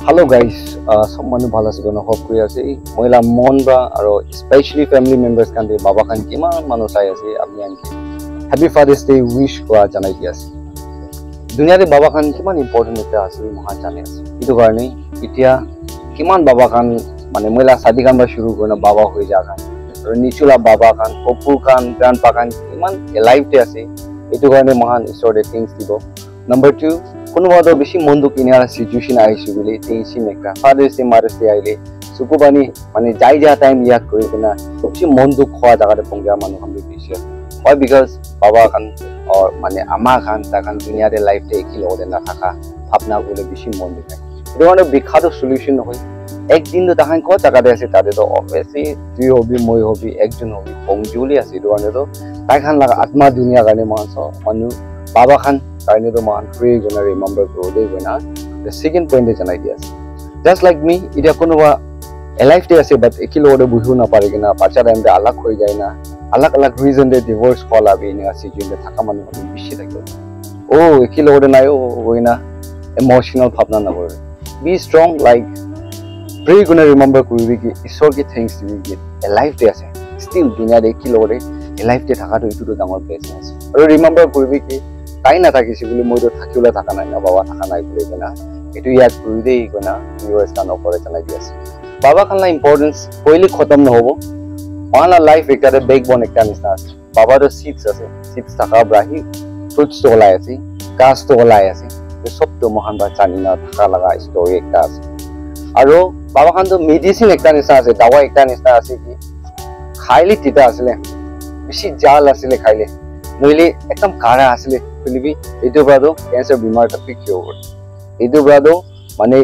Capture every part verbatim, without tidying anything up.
Hello guys, uh, someone bhala ase kono hope kuri ase moila mon ba aro especially family members kan de baba kan kima manu sai ase apni anke happy father's day wish kora janai di ase dunia de baba kan kiman important ekta ase mohan jane ase itu karone itia kiman baba kan mane moila shadi kan ba shuru korna baba hoi ja kan aro nichula baba kan oppu kan grandpa kan kiman alive te ase itu karone mohan isor de things dibo number two কোনোবাদো বেশি মন্দু কিনার situation আইছে বলে তেইশি মেকা Father's Day Mother's Day আইলে সুকুবানি মানে যাই যা টাইম ইয়াদ করি কিনা বেশি মন্দু খোয়া জায়গাতে পঙ্গা মানুষ আমি বেশি হয় বিকজ বাবা খান আর মানে আমা খান তাখান দুনিয়াতে লাইফতে একই লগতে না থাকা ভাবনা বলে বেশি মন্দু খায় এটা মানে বিখ্যাত সলিউশন হয় একদিন তো তাখান কত জায়গাতে আছে তাদের তো অবভিয়াসলি তুই হবি মই হবি একজন হবি পঙ্গজুলি আছে এটা মানে তো তাইখান লাগা আত্মা দুনিয়া গানে মানুষ মানুষ Baba Khan, I know the man, pray gonna remember grow day gonna. The second point is an idea. Just like me, it is kono a life day say, but a kilo order buhu na parigina, pacha and the alak hoigana, alak alak reason they divorce call up in a situation that Hakaman will be shit again. Oh, a kilo order nayo wina emotional partner number. Be strong, like pray gonna remember Kuriki, is so get things to get a life day say. Still, dunya de kilo order, a life day Hakatu to the downward business. Remember Kuriki. তাই না থাকিছি বলে মই তো থাকিলে থাকা নাই না বাবা থাকা নাই বলে কিনা এটু ইয়াক কৰি দেই কিনা ভিউয়ার্স কান ওপরে চালাই দি আছে বাবা খানলা ইম্পর্টেন্স কইলি খতম নহব ওয়ালা লাইফ একটা ব্যাকবোন একটা নিছা আছে বাবা তো সিটস আছে সিটস থাকা ব্রাহি ফ্রুটস তো লাই আছে গাছ তো লাই আছে এই সব তো মহান বা জানি না থাকা লাগা স্টোরি একটা আছে আৰু বাবা খান তো মেডিসিন একটা নিছা আছে দাওয়া একটা নিছা আছে কি খাইলি তিতা আসলে বেশি জাল আসলে খাইলে নইলে একদম কারা আসলে Philippi, itu brado cancer bimar ta pick cure. Itu brado mane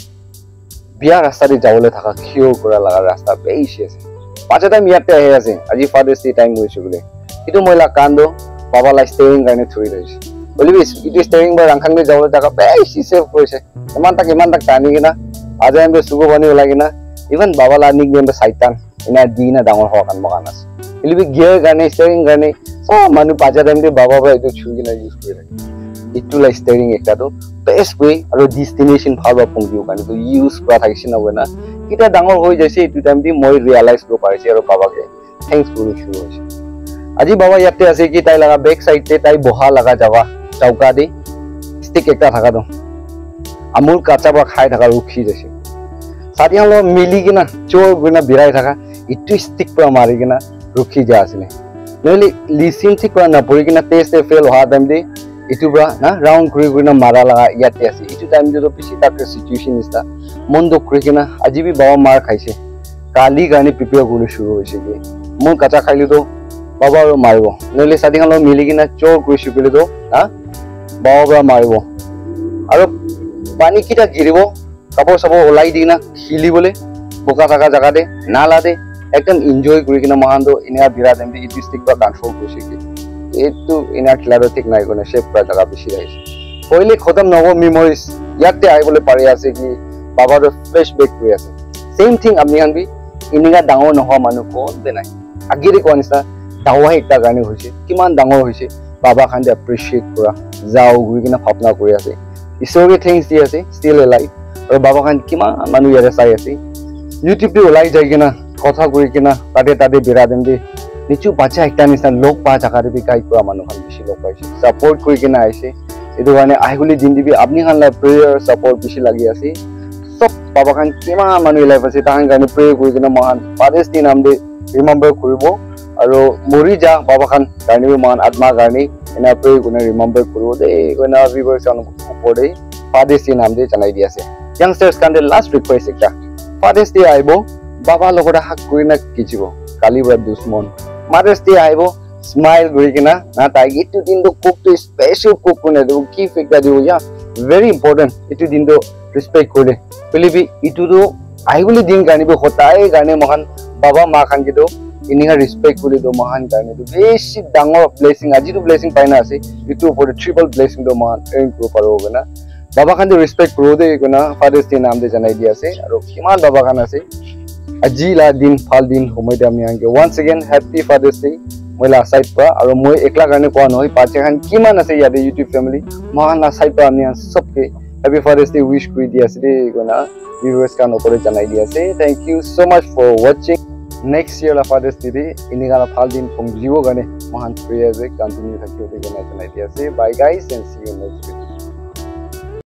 biar rasta de jawle thaka cure kora laga rasta beshi ase. Pacha time yatte ahe ase. Aji father's day time hoiche bole. Itu moila kando baba la steering garne thuri raise. Philippi, itu steering bar rangkhang de jawle thaka beshi save korise. Iman tak iman tak tani kina aja ambe sugo bani hola kina even baba la nickname ba saitan ina dina dangor hokan maganas. Philippi gear garne steering garne Oh, manu pacha time de baba ba etu chhugi na use kore itu la steering ekta to best way aro destination bhalwa pongdiu kane to use kora thakisi na hoina kita dangor hoi jaise etu time di moi realize ko parise aro baba ke thanks guru shuru hoise aji baba yatte ase ki tai laga back side te tai boha laga jawa chauka de stick ekta thaka do amul kacha ba khai thaka rukhi jaise sadiyan lo mili kina chor guna birai thaka itu stick pra mari kina rukhi ja asile Noli listen thik kora na pori kina test e fail hoa time de itu bra na round kuri kuri na mara laga yatte ase itu time de to pisi tak situation is ta mon do kuri kina aji bi baba mar khaise kali gani prepare kori shuru hoise ge mon kacha khaili to baba ro maribo noli sadi khalo mili kina chor kuri shukile to ha baba bra maribo aro pani kita giribo kapor sabo olai dina khili bole boka thaka jaga de nala de একদম enjoy কৰি কিনা মহানটো ইনা বিৰা দেম the district বা control কৰিছে কি এটো ইনা ক্লাব ঠিক নাই কোনে শেপ কৰা জায়গা বেছি ৰাইছে কইলে খতম নব মেমৰিজ ইয়াতে আইবলে পাৰি আছে কি বাবাৰ ফ্ল্যাশবেক কৰি আছে সেম থিং আপনি আন বি ইনিগা ডাঙৰ নহ মানুহ কোন দে নাই আগিৰে কোনছা দাওয়া একটা গানি হৈছে কিমান ডাঙৰ হৈছে বাবা খান দে এপ্ৰিশিয়েট কৰা যাও গুৰি কিনা ভাবনা কৰি আছে ঈশ্বৰে থ্যাঙ্কস দি আছে ষ্টিল এলাইভ আৰু বাবা খান কিমান মানুহ ইয়াতে চাই আছে ইউটিউব তে ওলাই যায় কিনা কথা কই কিনা তাতে তাতে বিৰা দেম দি নিচু বাচ্চা একটা নিছান লোক পা জাগাতে বি কাই কৰা মানুহ খান বেছি লোক পাইছে সাপোর্ট কই কিনা আইছে এটো কাৰণে আইগুলি দিন দিবি আপনি খান লা প্ৰেয়াৰ সাপোর্ট বেছি লাগি আছে সব বাবা খান কিমা মানুহ লাইফ আছে তাহান কাৰণে প্ৰে কই কিনা মহান ফাদার্স ডে নাম দে ৰিমেম্বৰ কৰিব আৰু মৰি যা বাবা খান কাৰণে মহান আত্মা কাৰণে এনা প্ৰে কোনে ৰিমেম্বৰ কৰিব দে কোনা ভিউয়ার্স অন পড়ে ফাদার্স ডে নাম দে জানাই দি আছে ইয়াংস্টার্স কাণ্ডে লাস্ট রিকোয়েস্ট একটা ফাদার্স ডে আইবো বাবা লগতে হাক কৰি না কিচিব কালি বড় দুশ্মন মাদার্স ডে আইবো স্মাইল কৰি কিনা না তাই ইটু দিনটো কুক টু স্পেশাল কুক কোনে দেব কি ফিকটা দিব ইয়া ভেরি ইম্পর্টেন্ট ইটু দিনটো রেসপেক্ট করে ফিলিপি ইটু তো আইগুলি দিন গানিব হতাই গানে মহান বাবা মা খান কিতো ইনিগা রেসপেক্ট কৰি দো মহান গানে তো বেশি ডাঙৰ ব্লেসিং আজি তো ব্লেসিং পাইনা আছে ইটু ওপরে ট্রিপল ব্লেসিং দো মহান এন কো পারো না বাবা খান দে রেসপেক্ট করো দে কোনা ফাদার্স ডে নাম দে জানাই দি আছে আৰু কিমান বাবা খান আছে Ajila din phal din homoi de amni ange once again happy father's day moila side pa aro moi ekla karne koa noi pache khan kiman ase yade youtube family mohan la side pa amni sob ke Happy Father's Day wish kuri di ase de gona viewers kan opor janai di ase. Thank you so much for watching. Next year la Father's Day de ini gana phal din pong jiwo gane mohan prayer je continue thakyo de gana janai di ase. Bye guys and see you next video.